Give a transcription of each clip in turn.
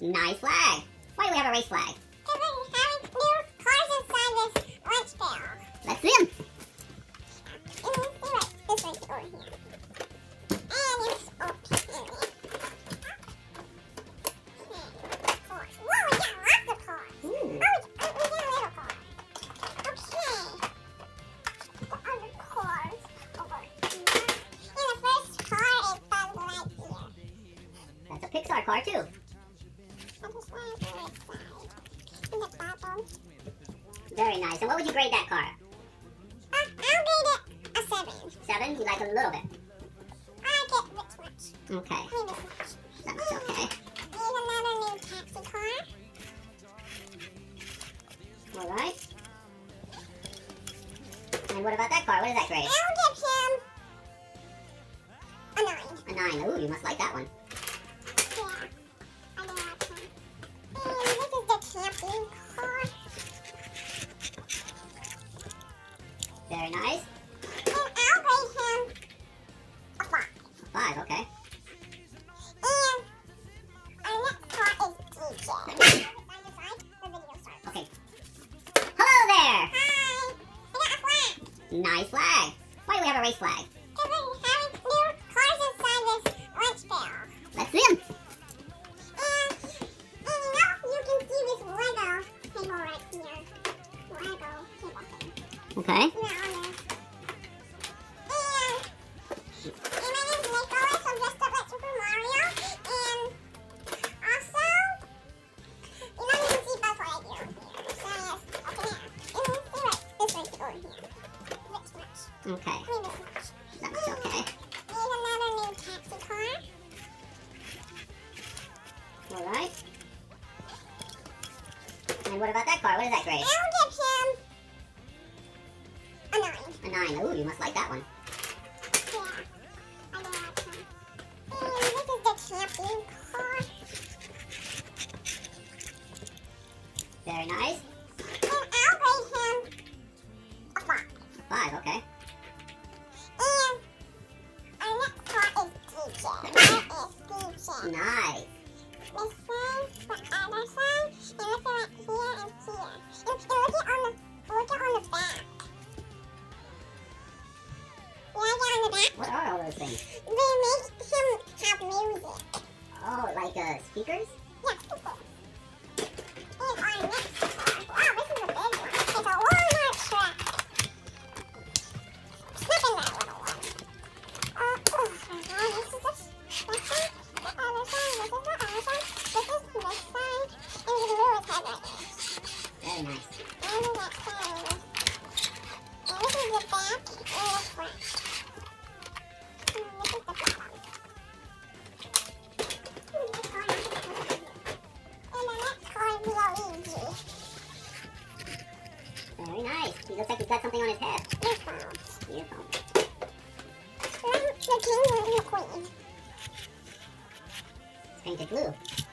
Nice flag. Why do we have a race flag? Because we're having new cars inside this lunch barrel. Let's see them. This one's over here. And it's up here. Cars. Whoa, we got lots of cars. Ooh. Oh, we got a little car. Okay. The other cars over here. And the first car is Buzz Lightyear. That's a Pixar car too. I just want to go inside. In the bottom. Very nice. And what would you grade that car? I'll grade it a 7. 7? You like a little bit. I get this much. Okay. Maybe this much. That much okay. Here's another new taxi car. All right. And what about that car? What is that grade? I'll give him a 9. A 9. Ooh, you must like that one. Yeah, I know that one. And this is the camping car. Very nice. And I'll grade him a 5. 5, okay. And our next car is DJ. Okay. Hello there! Hi! I got a flag. Nice flag. Why do we have a race flag? Because we're having new cars inside this lunch barrel. Let's see them. And you know, you can see this Lego table right here. Lego table thing. Okay. You know, on there. And my name's Nicholas. I'm dressed up like Super Mario. And also, you know, you can see Buzz Lightyear over here. So yes, okay, yeah. And see right, this right over here. This much. Okay. I mean this much. That much okay. Here's another new taxi car. All right. And what about that car? What is that grade? I'll give him a 9. A 9. Ooh, you must like that one. Yeah, I know that one. And this is the camping car. Very nice. And I'll grade him a 5. 5, okay. And our next car is DJ. That is DJ. Nice. This one, the other side, and look at here and here. And look at on the back. Yeah, on the back. What are all those things? They make him have music. Oh, like speakers? Yeah, super. And our next car. Wow, this is a big one. It's a Walmart truck. Look at that little one. Oh my god, this is this one, the other side, this is the other side, this is this side, and you can move his head right there. Very nice. And the next side. And this is the back and the front. And this is the bottom. And the next car is Luigi. Very nice. He looks like he's got something on his head. Earphones. Earphones. And the king and the queen. It's painted blue.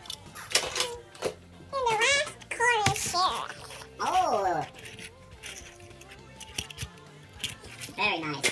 And the last car is Sheriff. Oh! Very nice.